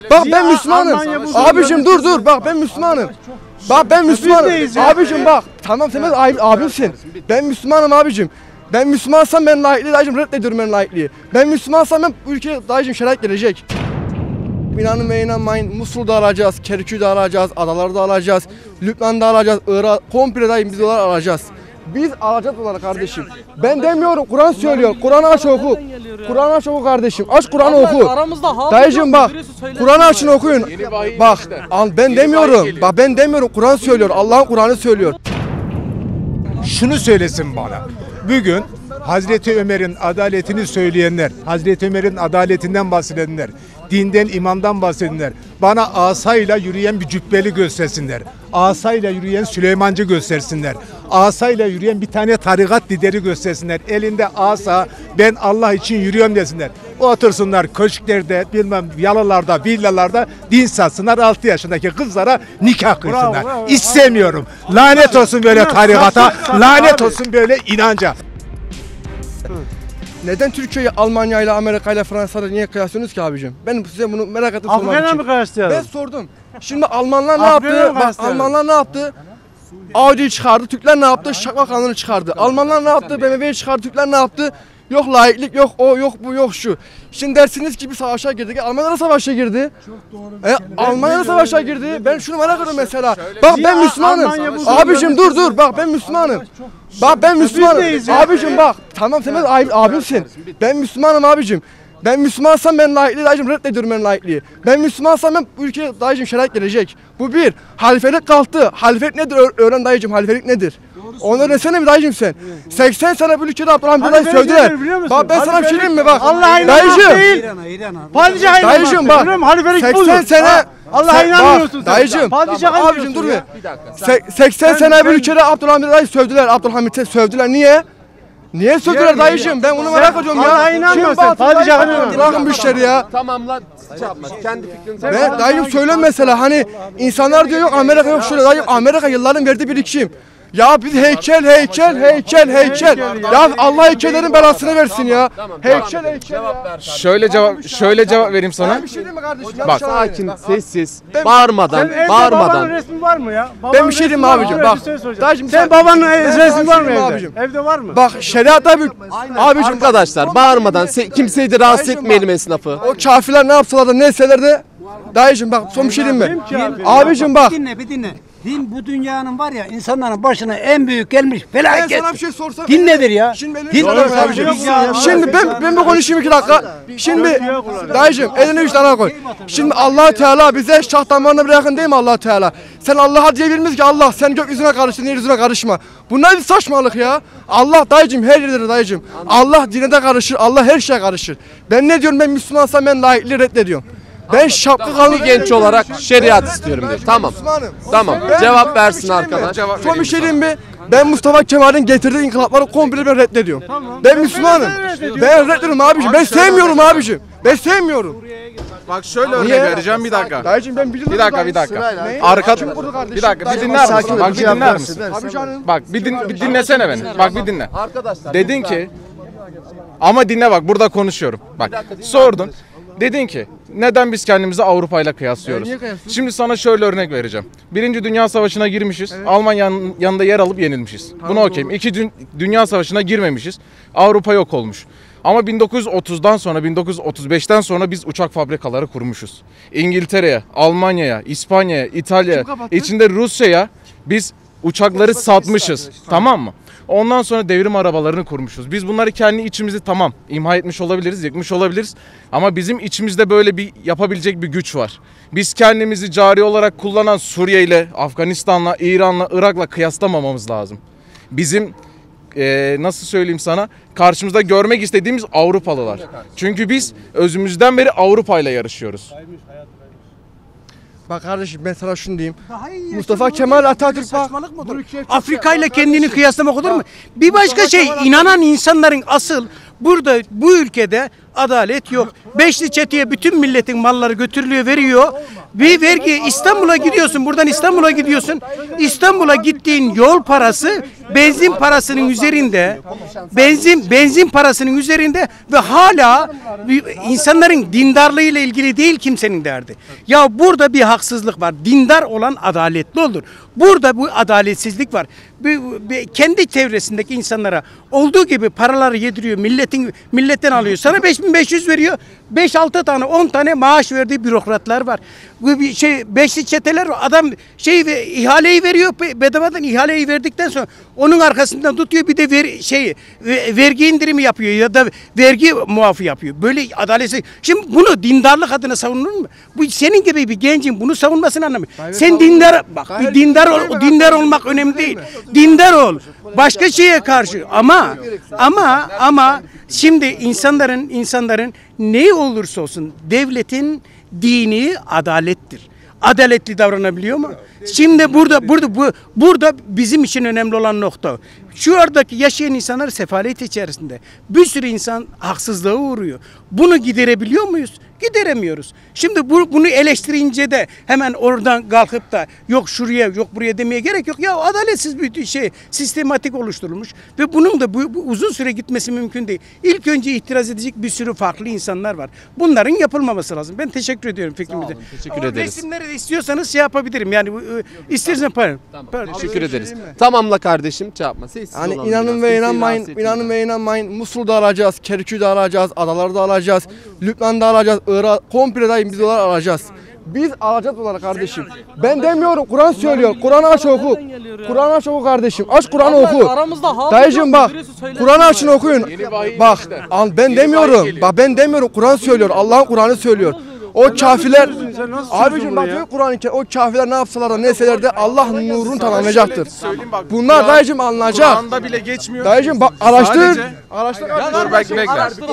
Bak ben Müslümanım. Abicim dur bak ben Müslümanım. Bak ben Müslümanım. Abicim bak. Tamam sen abimsin. Ben Müslümanım abicim. Ben Müslümansam ben laikliği dayıcım reddediyorum ben laikliği. Ben Müslümansam ben bu ülkeye dayıcım şeriat gelecek. İnanın ve inanmayın Musul'da alacağız, Kerkük'ü alacağız, adaları da alacağız, Lübnan'da alacağız, Irak, komple dayım biz dolar alacağız. Biz alacağız doları kardeşim. Ben demiyorum, Kur'an söylüyor. Kur'an'ı aç oku. Kur'an'ı aç oku kardeşim. Aç Kur'an'ı oku. Dayıcım bak, Kur'an'ı açın okuyun. Bak, ben demiyorum. Bak ben demiyorum, Kur'an söylüyor. Allah'ın Kur'an'ı söylüyor. Şunu söylesin bana. Bugün Hazreti Ömer'in adaletini söyleyenler, Hazreti Ömer'in adaletinden bahsedenler, dinden, imamdan bahsedenler, bana asayla yürüyen bir cübbeli göstersinler. Asayla yürüyen Süleymancı göstersinler. Asayla yürüyen bir tane tarikat lideri göstersinler. Elinde asa, ben Allah için yürüyorum desinler. Otursunlar köşklerde, bilmem yalılarda, villalarda din satsınlar, 6 yaşındaki kızlara nikah kıysınlar. İstemiyorum. Lanet olsun böyle tarikata, lanet olsun böyle inanca. Neden Türkiye'yi Almanya ile Amerika ile Fransa ile niye kıyaslıyorsunuz ki abicim? Ben size bunu merak ettim sormak için. Afgan'a mı kıyaslayalım? Ben sordum. Şimdi Almanlar ne yaptı? Bak Almanlar ne yaptı? Audi'yi çıkardı. Türkler ne yaptı? Şakma kanunu çıkardı. Almanlar ne yaptı? BMW'yi çıkardı. Türkler ne yaptı? Yok laiklik, yok o, yok bu, yok şu. Şimdi dersiniz ki bir savaşa girdik. Almanya da savaşa girdi. Almanya da savaşa girdi. Ben şunu merak ediyorum mesela. Bak ben Müslümanım. Abicim dur. Bak ben Müslümanım. Bak ben Müslümanım. Abicim bak. Tamam sen abimsin. Ben Müslümanım abicim. Ben Müslümansam ben laikliği dayıcım reddediyorum ben laikliği. Ben Müslümansam ben bu ülkeye dayıcım şeriat gelecek. Bu bir. Halifelik kalktı. Halifelik nedir? Öğren dayıcım. Halifelik nedir? Onu öğrensene bir dayıcım sen. 80 sene bu ülkede Abdülhamid dayı sövdüler. Bak ben sana bir şey diyeyim mi bak. Dayıcım. Padişah'a Dayıcım bak. 80 sene. Allah'a inanmıyorsun sen. Dayıcım. Padişah'a Abicim dur bir. 80 sene bu ülkede Abdülhamid dayı sövdüler. Abdülhamid'i sövdüler. Niye? Niye sövdüler dayıcım? Ben bunu merak ediyorum ya. Allah'a inanmıyorsun. Padişah'a inanmıyorsun. Bırakın bu işleri ya. Tamamla yapma. Kendi fikrini Ben dayım söylüyorum mesela hani insanlar diyor yok Amerika yok şöyle dayım Amerika yılların verdiği birikim. Ya biz heykel. Ya Allah heykellerin belasını versin ya. Heykel ya. Şöyle cevap vereyim sana. Bir şey diyeyim mi kardeşim? Bak sakin, sessiz, bağırmadan. Babanın resmi var mı ya? Ben bir şey diyeyim abicim bak. Dayıcım Sen babanın resmi var mı evde? abicim? Evde var mı? Bak şeriatta bir abicim Arkadaşlar bağırmadan kimseyi de rahatsız etmeyelim esnafı. o kafirler ne yapsalar da ne etseler de dayıcım bak son bir şey diyeyim mi? Abicim bak. Bir dinle. Din bu dünyanın var ya insanların başına en büyük gelmiş Ben felaket. sana bir şey sorsam. Din nedir ya? Şimdi benim Din abicim. Şimdi ben bu konuşayım 2 dakika. Şimdi dayıcım elini 3 tane koy. Şimdi Allah Teala bize şah damarına bırakın değil mi Allah Teala? Sen Allah'a diyebilir misin ki Allah sen gökyüzüne karıştın yeryüzüne karışma. Bunlar bir saçmalık ya. Allah dayıcım her yerde dayıcım. Allah dine de karışır. Allah her şeye karışır. Ben ne diyorum ben Müslümansam ben laikliği reddediyorum. Ben şapka kanunu Genç olarak şeriat istiyorum diyor. Tamam. Tamam. Cevap versin arkadaş. Son bir şey diyeyim mi? Ben Mustafa Kemal'in getirdiği inkılapları komple ben reddediyorum. Ben Müslümanım. Ben reddediyorum abicim. Ben sevmiyorum abicim. Ben sevmiyorum. Bak şöyle örnek vereceğim bir dakika. Dayıcım ben biliyorum. Bir dakika. Bir dakika bir dinler misin? Bak bir dinler misin? Bak bir dinlesene beni. Bak bir dinle. Dedin ki ama dinle bak burada konuşuyorum. Bak sordun. Dedin ki neden biz kendimizi Avrupa ile kıyaslıyoruz? Şimdi sana şöyle örnek vereceğim. Birinci Dünya Savaşı'na girmişiz. Evet. Almanya'nın yanında yer alıp yenilmişiz. Buna okeyim. Dünya Savaşı'na girmemişiz. Avrupa yok olmuş. Ama 1930'dan sonra 1935'ten sonra biz uçak fabrikaları kurmuşuz. İngiltere'ye, Almanya'ya, İspanya'ya, İtalya'ya, içinde Rusya'ya biz uçakları satmışız. Tamam mı? Ondan sonra devrim arabalarını kurmuşuz. Biz bunları kendi içimizi tamam imha etmiş olabiliriz, yıkmış olabiliriz. Ama bizim içimizde böyle bir yapabilecek bir güç var. Biz kendimizi cari olarak kullanan Suriye ile, Afganistan'la, İran'la, Irak'la kıyaslamamamız lazım. Bizim nasıl söyleyeyim sana karşımızda görmek istediğimiz Avrupalılar. Çünkü biz özümüzden beri Avrupa ile yarışıyoruz. Bak kardeşim ben sana şunu diyeyim. Mustafa Kemal Atatürk bak. Afrika ile kendini kıyaslamak olur mu? Bir başka şey inanan insanların asıl burada bu ülkede adalet yok. Beşli çeteye bütün milletin malları götürülüyor, veriyor. Bir vergi, İstanbul'a gidiyorsun, buradan İstanbul'a gidiyorsun. İstanbul'a gittiğin yol parası benzin parasının üzerinde. Benzin parasının üzerinde ve hala insanların dindarlığıyla ilgili değil kimsenin derdi. Ya burada bir haksızlık var. Dindar olan adaletli olur. Burada bu adaletsizlik var. Kendi çevresindeki insanlara olduğu gibi paraları yediriyor. Milletten alıyor. Sana 5.500 veriyor. 5-6 tane 10 tane maaş verdiği bürokratlar var. Bu beşli çeteler adam ihaleyi veriyor. Bedavadan ihaleyi verdikten sonra onun arkasından tutuyor bir de vergi indirimi yapıyor ya da vergi muafı yapıyor. Böyle adaletsiz. Şimdi bunu dindarlık adına savunur mu? Bu senin gibi bir gencin bunu savunmasını anlamıyor. Sen dindar bak, bir dindar olmak önemli değil. Dindar ol. Başka şeye karşı ama şimdi insanların ne olursa olsun devletin dini adalettir. Adaletli davranabiliyor mu? Şimdi burada bizim için önemli olan nokta. Şu aradaki yaşayan insanlar sefalet içerisinde. Bir sürü insan haksızlığa uğruyor. Bunu giderebiliyor muyuz? Gideremiyoruz. Şimdi bunu eleştirince de hemen oradan kalkıp da yok şuraya yok buraya demeye gerek yok. Ya adaletsiz bir sistematik oluşturulmuş ve bunun da bu uzun süre gitmesi mümkün değil. İlk önce itiraz edecek bir sürü farklı insanlar var. Bunların yapılmaması lazım. Ben teşekkür ediyorum fikrimize. Teşekkür ederiz. Resimleri de istiyorsanız yapabilirim. Yani istersen Teşekkür ederiz. Tamamla kardeşim çarpma. Hani inanın ve inanmayın. Musul'da alacağız, Kerkük'ü alacağız, Adaları da alacağız, Lübnan'da alacağız, Irak, komple dayım biz dolar alacağız. Biz alacağız doları kardeşim. Ben demiyorum, Kur'an söylüyor. Kur'an'ı aç oku. Kur'an'ı aç oku kardeşim. Aç Kur'an'ı oku. Dayıcım bak, Kur'an'ı açın okuyun. Bak, ben demiyorum. Kur'an söylüyor. Allah'ın Kur'an'ı söylüyor. O kafirler, abicim bak Kur'an-ı Kerim, o kafirler ne yapsalar da ne etseler de Allah nurunu tamamlayacaktır. Bunlar dayıcım alınacak. Kur'an'da bile geçmiyor. Dayıcım bak araştır. Dur bekle.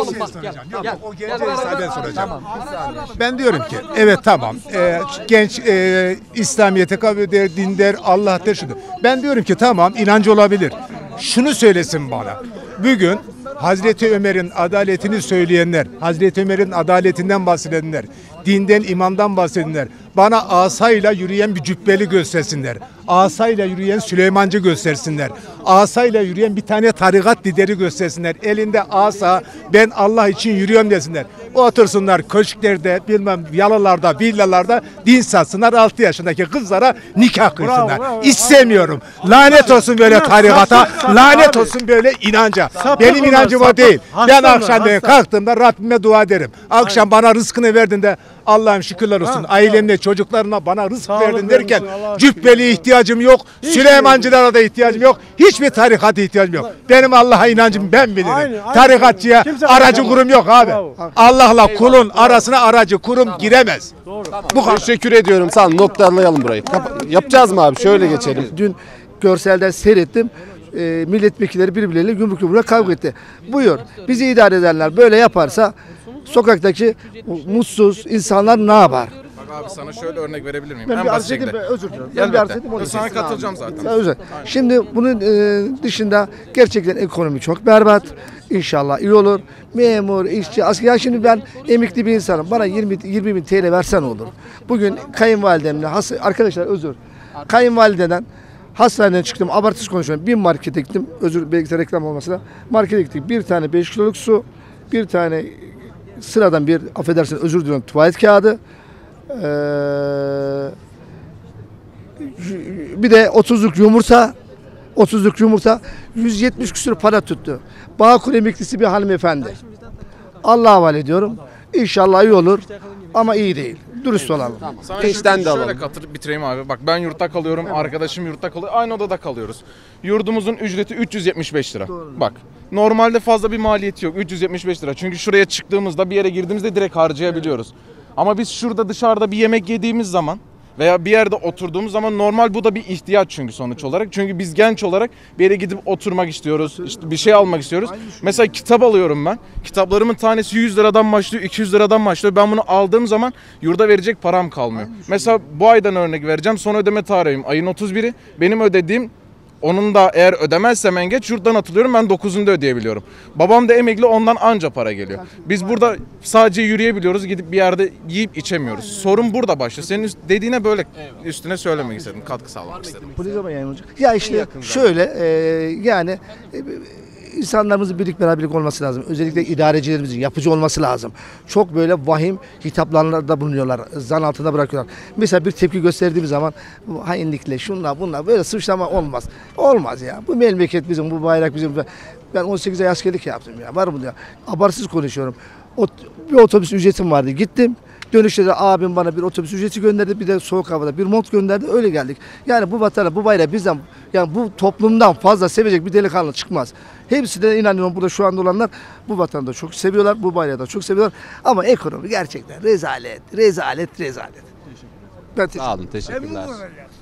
Ben diyorum ki evet tamam genç İslamiyet'e kabul eder, din der, Allah der şudur. Ben diyorum ki tamam inancı olabilir. Şunu söylesin bana. Bugün Hazreti Ömer'in adaletini söyleyenler, Hazreti Ömer'in adaletinden bahsedenler, dinden, imandan bahsedenler, bana asayla yürüyen bir cübbeli göstersinler. Asayla yürüyen Süleymancı göstersinler. Asayla yürüyen bir tane tarikat lideri göstersinler. Elinde asa, ben Allah için yürüyorum desinler. Otursunlar köşklerde, bilmem yalılarda, villalarda din satsınlar. 6 yaşındaki kızlara nikah kıysınlar. İstemiyorum. Lanet olsun böyle tarikata, lanet olsun böyle inanca. Benim inancım o değil. Ben akşamleyin kalktığımda Rabbime dua ederim. Akşam bana rızkını verdin de Allah'ım şükürler olsun. Ailemle çocuklarına bana rızk verdin derken cübbeli ihtiyacım yok. Süleymancılara da ihtiyacım yok. Hiçbir tarikata ihtiyacım yok. Benim Allah'a inancım ben bilirim. Tarikatçıya aracı kurum yok abi. Allah'la kulun arasına aracı kurum giremez. Bu kadar. Teşekkür ediyorum. Sağ olun. Noktalayalım burayı. Yapacağız mı abi? Şöyle geçelim. Dün görselden seyrettim. Milletvekilleri birbirleriyle yumruk yumruğa kavga etti. Buyur. Bizi idare edenler böyle yaparsa sokaktaki mutsuz insanlar ne yapar? Bak abi sana şöyle örnek verebilir miyim? Ben En bir arz basit edeyim, şekilde. özür dilerim. Ben bir arz edeyim. Ben sana katılacağım zaten. Özür. Şimdi bunun dışında gerçekten ekonomi çok berbat. İnşallah iyi olur. Memur, işçi, asker. Ya şimdi ben emekli bir insanım. Bana 20 bin TL versen olur. Bugün kayınvalidemle, arkadaşlar özür. Kayınvalideden hastaneden çıktım, abartısız konuşuyorum. Bir markete gittim, özür belki de reklam olmasına. Markete gittik, bir tane 5 kiloluk su, bir tane sıradan bir, affedersin özür diliyorum, tuvalet kağıdı. Bir de 30'luk yumurta 170 küsur para tuttu. Bağkur emeklisi bir hanımefendi. Allah'a havale ediyorum. İnşallah iyi olur ama iyi değil. Dürüst olalım. Sana Gençten de şöyle alalım. bitireyim abi. Bak ben yurtta kalıyorum, arkadaşım yurtta kalıyor. Aynı odada kalıyoruz. Yurdumuzun ücreti 375 lira. Bak normalde fazla bir maliyeti yok. 375 lira. Çünkü şuraya çıktığımızda bir yere girdiğimizde direkt harcayabiliyoruz. Ama biz şurada dışarıda bir yemek yediğimiz zaman veya bir yerde oturduğumuz zaman normal bu da bir ihtiyaç çünkü sonuç olarak. Çünkü biz genç olarak bir yere gidip oturmak istiyoruz. İşte bir şey almak istiyoruz. Mesela kitap alıyorum ben. Kitaplarımın tanesi 100 liradan başlıyor, 200 liradan başlıyor. Ben bunu aldığım zaman yurda verecek param kalmıyor. Mesela bu aydan örnek vereceğim. Son ödeme tarihim ayın 31'i. Benim ödediğim Onun da eğer ödemezsem en geç yurttan atılıyorum, ben 9'unda ödeyebiliyorum. Babam da emekli, ondan anca para geliyor. Biz burada sadece yürüyebiliyoruz, gidip bir yerde yiyip içemiyoruz. Sorun burada başlıyor. Senin dediğine böyle üstüne söylemek istedim, katkı sağlamak istedim. Ya işte şöyle yani insanlarımızın birlik beraberlik olması lazım. Özellikle idarecilerimizin yapıcı olması lazım. Çok böyle vahim hitaplarında bulunuyorlar. Zan altında bırakıyorlar. Mesela bir tepki gösterdiğimiz zaman bu hainlikle şunla bunla böyle suçlama olmaz. Olmaz ya. Bu memleket bizim, bu bayrak bizim. Ben 18 ay askerlik yaptım ya. Var mı ya? Abartsız konuşuyorum. Bir otobüs ücretim vardı. Gittim. Dönüşte de abim bana bir otobüs ücreti gönderdi, bir de soğuk havada bir mont gönderdi, öyle geldik. Yani bu vatanı, bu bayrağı bizden, yani bu toplumdan fazla sevecek bir delikanlı çıkmaz. Hepsi de inanıyorum burada şu anda olanlar bu vatanı da çok seviyorlar, bu bayrağı da çok seviyorlar. Ama ekonomi gerçekten rezalet, rezalet, rezalet. Sağ olun, teşekkürler.